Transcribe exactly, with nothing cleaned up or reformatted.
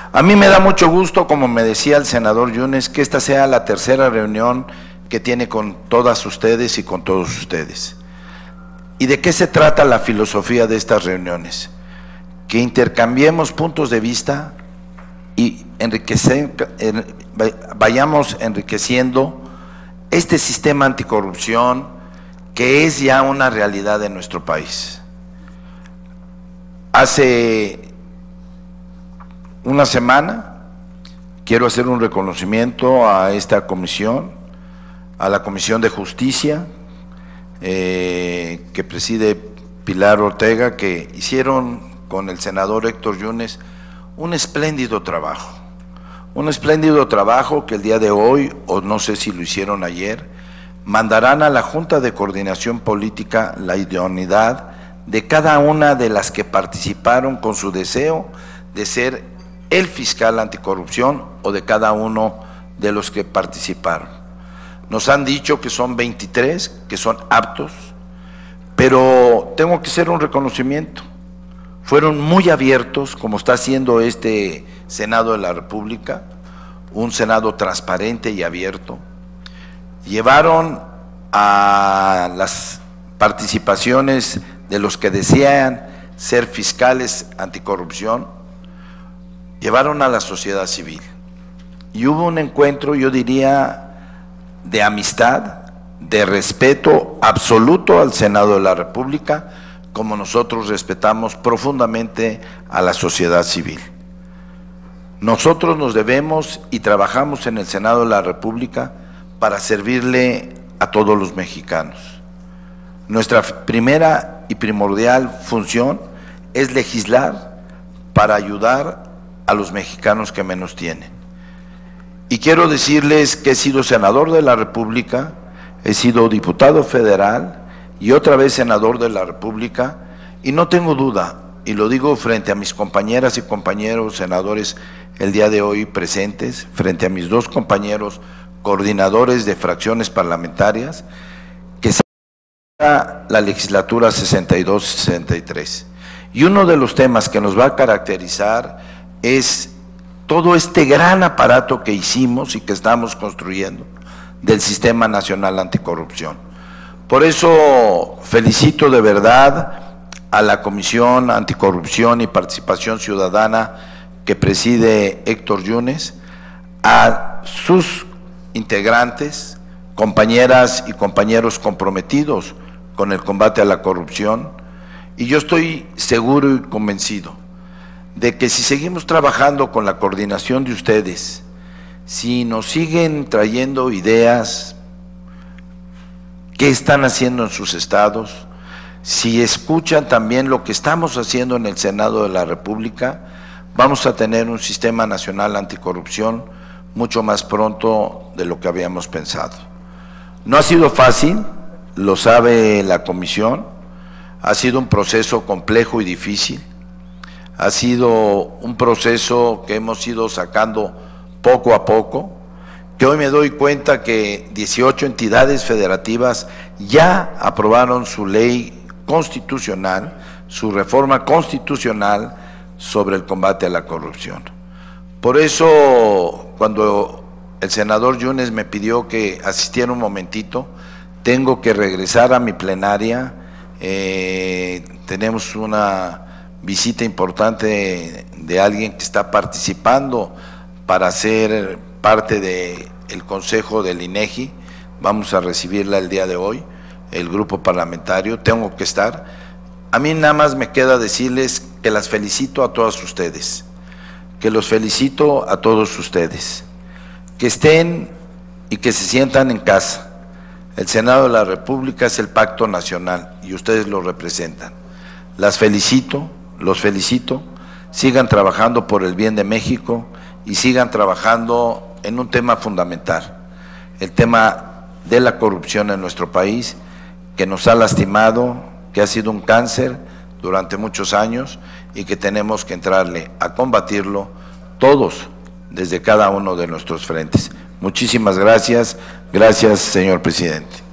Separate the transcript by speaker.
Speaker 1: A mí me da mucho gusto, como me decía el senador Yunes, que esta sea la tercera reunión que tiene con todas ustedes y con todos ustedes. ¿Y de qué se trata la filosofía de estas reuniones? Que intercambiemos puntos de vista y enriquecer, vayamos enriqueciendo este sistema anticorrupción que es ya una realidad en nuestro país. Hace una semana quiero hacer un reconocimiento a esta comisión, a la Comisión de Justicia, eh, que preside Pilar Ortega, que hicieron con el senador Héctor Yunes un espléndido trabajo, un espléndido trabajo que el día de hoy, o no sé si lo hicieron ayer, mandarán a la Junta de Coordinación Política la idoneidad de cada una de las que participaron con su deseo de ser el fiscal anticorrupción o de cada uno de los que participaron. Nos han dicho que son veintitrés, que son aptos, pero tengo que hacer un reconocimiento. Fueron muy abiertos, como está haciendo este Senado de la República, un Senado transparente y abierto. Llevaron a las participaciones de los que desean ser fiscales anticorrupción, llevaron a la sociedad civil. Y hubo un encuentro, yo diría, de amistad, de respeto absoluto al Senado de la República, como nosotros respetamos profundamente a la sociedad civil. Nosotros nos debemos y trabajamos en el Senado de la República para servirle a todos los mexicanos. Nuestra primera y primordial función es legislar para ayudar a los mexicanos que menos tienen. Y quiero decirles que he sido senador de la República, he sido diputado federal y otra vez senador de la República, y no tengo duda, y lo digo frente a mis compañeras y compañeros senadores el día de hoy presentes, frente a mis dos compañeros coordinadores de fracciones parlamentarias, que será la legislatura sesenta y dos sesenta y tres. Y uno de los temas que nos va a caracterizar es todo este gran aparato que hicimos y que estamos construyendo del Sistema Nacional Anticorrupción. Por eso felicito de verdad a la Comisión Anticorrupción y Participación Ciudadana que preside Héctor Yunes, a sus integrantes, compañeras y compañeros comprometidos con el combate a la corrupción, y yo estoy seguro y convencido de que si seguimos trabajando con la coordinación de ustedes, si nos siguen trayendo ideas, qué están haciendo en sus estados, si escuchan también lo que estamos haciendo en el Senado de la República, vamos a tener un sistema nacional anticorrupción mucho más pronto de lo que habíamos pensado. No ha sido fácil, lo sabe la comisión, ha sido un proceso complejo y difícil, ha sido un proceso que hemos ido sacando poco a poco, que hoy me doy cuenta que dieciocho entidades federativas ya aprobaron su ley constitucional, su reforma constitucional sobre el combate a la corrupción. Por eso, cuando el senador Yunes me pidió que asistiera un momentito, tengo que regresar a mi plenaria, eh, tenemos una visita importante de, de alguien que está participando para ser parte del Consejo del INEGI, vamos a recibirla el día de hoy, el grupo parlamentario, tengo que estar. A mí nada más me queda decirles que las felicito a todas ustedes, que los felicito a todos ustedes, que estén y que se sientan en casa. El Senado de la República es el pacto nacional y ustedes lo representan. Las felicito, los felicito, sigan trabajando por el bien de México y sigan trabajando en un tema fundamental, el tema de la corrupción en nuestro país, que nos ha lastimado, que ha sido un cáncer durante muchos años y que tenemos que entrarle a combatirlo todos desde cada uno de nuestros frentes. Muchísimas gracias. Gracias, señor presidente.